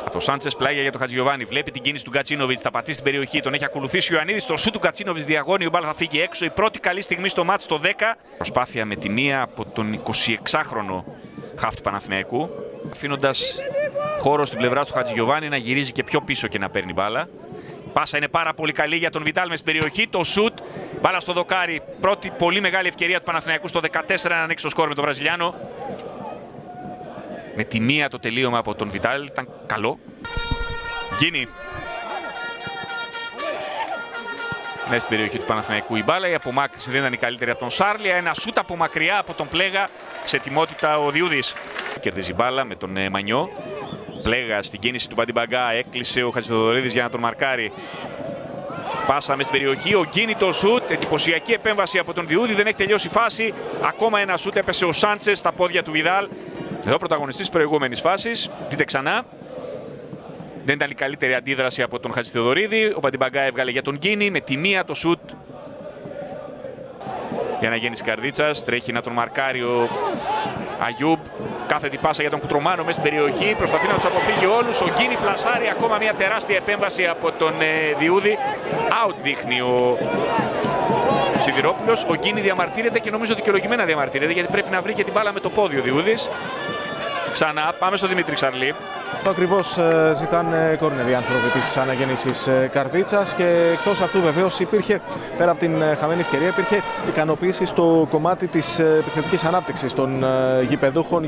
Το Σάντσες πλάγια για τον Χατζηγιοβάνη. Βλέπει την κίνηση του Γκατσίνοβιτς. Θα πατήσει την περιοχή. Τον έχει ακολουθήσει ο Ιωαννίδης. Το σουτ του Γκατσίνοβιτς διαγώνει. Ο μπάλα θα φύγει έξω. Η πρώτη καλή στιγμή στο μάτς το 10. Προσπάθεια με τη μία από τον 26χρονο χαφ του Παναθηναϊκού. Αφήνοντας χώρο στην πλευρά του Χατζηγιοβάνη να γυρίζει και πιο πίσω και να παίρνει μπάλα. Πάσα είναι πάρα πολύ καλή για τον Βιτάλ μες στην περιοχή. Το σουτ. Μπάλα στο δοκάρι. Πρώτη πολύ μεγάλη ευκαιρία του Παναθηναϊκού στο 14 να ανοίξει το σκορ με τον Βραζιλιάνο. Με τη μία το τελείωμα από τον Βιτάλ ήταν καλό. Γκίνι. Μέσα στην περιοχή του Παναθηναϊκού η μπάλα. Η απομάκρυνση δεν ήταν η καλύτερη από τον Σάρλια. Ένα σούτ από μακριά από τον Πλέγα. Σε ετοιμότητα ο Διούδης. Κερδίζει μπάλα με τον Μανιό. Πλέγα στην κίνηση του Μπαντιμπαγκά. Έκλεισε ο Χατζηθεοδωρίδης για να τον μαρκάρει. Πάσα μες στην περιοχή. Ο Γκίνι το σούτ. Εντυπωσιακή επέμβαση από τον Διούδη. Δεν έχει τελειώσει η φάση. Ακόμα ένα σούτ. Έπεσε ο Σάντσες στα πόδια του Βιδάλ. Εδώ πρωταγωνιστής προηγούμενης φάσης. Δείτε ξανά. Δεν ήταν η καλύτερη αντίδραση από τον Χατζηθεοδωρίδη. Ο Μπαντιμπαγκά έβγαλε για τον Γκίνι. Με τη μία το σούτ. Για να γίνει της Καρδίτσας. Τρέχει να τον μαρκάρει ο Αγιούμπ. Κάθετη πάσα για τον Κουτρομάνο μέσα στην περιοχή. Προσπαθεί να τους αποφύγει όλους. Ο Γκίνι πλασάρει ακόμα μια τεράστια επέμβαση από τον Διούδη. Out δείχνει ο Σιδηρόπουλος. Ο Γκίνι διαμαρτύρεται και νομίζω δικαιολογημένα διαμαρτύρεται γιατί πρέπει να βρει και την μπάλα με το πόδι ο Διούδης. Ξανά πάμε στον Δημήτρη Ξαρλή. Αυτό ακριβώς ζητάνε κόρνερ οι άνθρωποι της αναγέννησης Καρδίτσας και εκτός αυτού βεβαίως υπήρχε, πέρα από την χαμένη ευκαιρία, υπήρχε ικανοποίηση στο κομμάτι της επιθετικής ανάπτυξης των γηπεδούχων.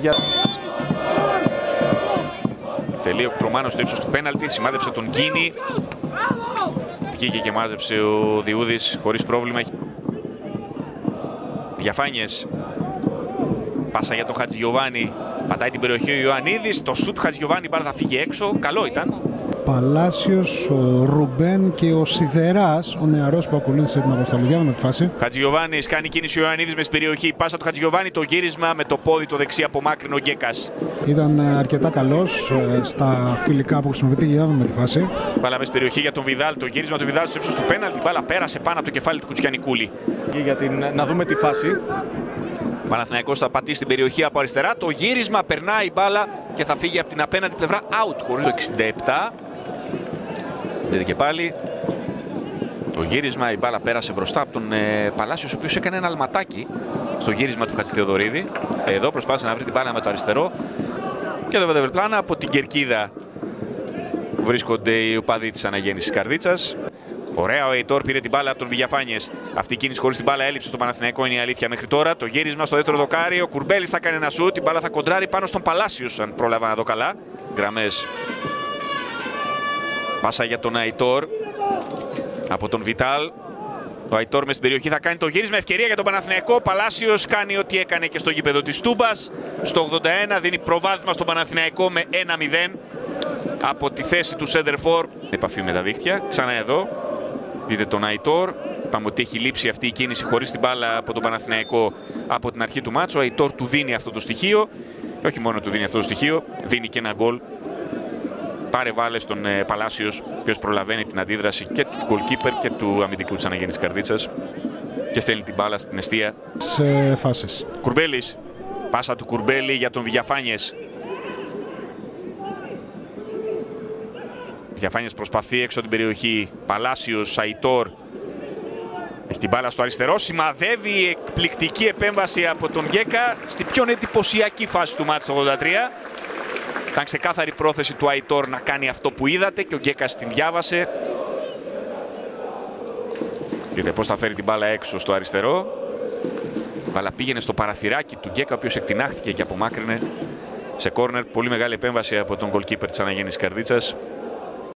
Τελείω ο Κουτρομάνος στο ύψος του πέναλτι, σημάδεψε τον Γκίνι. Βγήκε και μάζεψε ο Διούδης χωρίς πρόβλημα. Διαφάνειες. Πάσα για τον Χατζηγιοβάνη. Πατάει την περιοχή ο Ιωαννίδης. Το σουτ του Χατζηγιοβάνη, μπάλα θα φύγει έξω. Καλό ήταν. Παλάσιος, ο Ρουμπέν και ο Σιδεράς, ο νεαρός που ακολούθησε την αποστολή. Για με τη φάση. Χατζηγιοβάνης κάνει κίνηση ο Ιωαννίδης μες στην περιοχή. Πάσα του Χατζηγιοβάνη, το γύρισμα με το πόδι το δεξί απομάκρυνε ο Γκέκας. Ήταν αρκετά καλός στα φιλικά που χρησιμοποιείται. Για με τη φάση. Μπάλα μες στην περιοχή για τον Βιδάλ. Το γύρισμα του Βιδάλ στο ύψος του πέναλτι. Μπάλα πέρασε πάνω από το κεφάλι του Κουτσιανικούλη. Να δούμε τη φάση. Παναθηναϊκός θα πατήσει την περιοχή από αριστερά. Το γύρισμα περνάει η μπάλα και θα φύγει από την απέναντι πλευρά. Out χωρίς το 67. Δείτε και πάλι. Το γύρισμα, η μπάλα πέρασε μπροστά από τον Παλάσιος, ο οποίος έκανε ένα αλματάκι στο γύρισμα του Χατζηθεοδωρίδη. Εδώ προσπάθησε να βρει την μπάλα με το αριστερό. Και εδώ βέβαια πλάνα από την κερκίδα βρίσκονται οι οπαδοί της αναγέννησης Καρδίτσας. Ωραία, ο Αϊτόρ πήρε την μπάλα από τον Βηγιαφάνιες. Αυτή η κίνηση χωρίς την μπάλα έλειψε στο Παναθηναϊκό, είναι η αλήθεια μέχρι τώρα. Το γύρισμα στο δεύτερο δοκάρι. Ο Κουρμπέλης θα κάνει ένα σουτ. Η μπάλα θα κοντράρει πάνω στον Παλάσιος, αν πρόλαβα να δω καλά. Γραμμές. Πάσα για τον Αϊτόρ από τον Βιτάλ. Ο Αϊτόρ μες στην περιοχή θα κάνει το γύρισμα. Ευκαιρία για τον Παναθηναϊκό. Ο Παλάσιος κάνει ό,τι έκανε και στο γήπεδο της Τούμπας. Στο 81 δίνει προβάδισμα στον Παναθηναϊκό με 1-0 από τη θέση του Σέντερφορ. Επαφή με τα δίχτυα. Ξανά εδώ. Δείτε τον Αϊτόρ. Είπαμε ότι έχει λείψει αυτή η κίνηση χωρίς την μπάλα από τον Παναθηναϊκό από την αρχή του μάτσου. Ο Αϊτόρ του δίνει αυτό το στοιχείο. Και όχι μόνο του δίνει αυτό το στοιχείο, δίνει και ένα γκολ. Πάρε βάλε στον Παλάσιος, ο οποίος προλαβαίνει την αντίδραση και του goalkeeper και του αμυντικού της αναγέννησης Καρδίτσας. Και στέλνει την μπάλα στην εστία. Σε φάσεις. Κουρμπέλης. Πάσα του Κουρμπέλη για τον Βηγιαφάνιες. Βηγιαφάνιες προσπαθεί έξω την περιοχή. Παλάσιος, Αϊτόρ. Έχει την μπάλα στο αριστερό. Σημαδεύει εκπληκτική επέμβαση από τον Γκέκα στη πιο εντυπωσιακή φάση του μάτς 83. Ήταν ξεκάθαρη πρόθεση του Αϊτόρ να κάνει αυτό που είδατε και ο Γκέκας την διάβασε. Δείτε πώς θα φέρει την μπάλα έξω στο αριστερό. Η μπάλα πήγαινε στο παραθυράκι του Γκέκα, ο οποίος εκτινάχθηκε και απομάκρυνε σε κόρνερ. Πολύ μεγάλη επέμβαση από τον goalkeeper της αναγέννησης Καρδίτσας.